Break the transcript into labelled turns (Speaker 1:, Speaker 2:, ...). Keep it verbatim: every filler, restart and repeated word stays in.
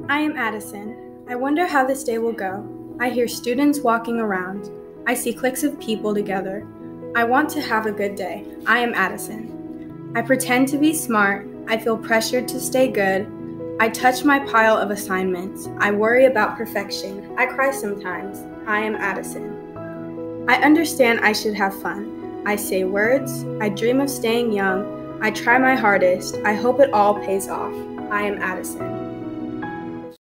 Speaker 1: I am Addison. I wonder how this day will go. I hear students walking around. I see cliques of people together. I want to have a good day. I am Addison. I pretend to be smart. I feel pressured to stay good. I touch my pile of assignments. I worry about perfection. I cry sometimes. I am Addison. I understand I should have fun. I say words. I dream of staying young. I try my hardest. I hope it all pays off. I am Addison.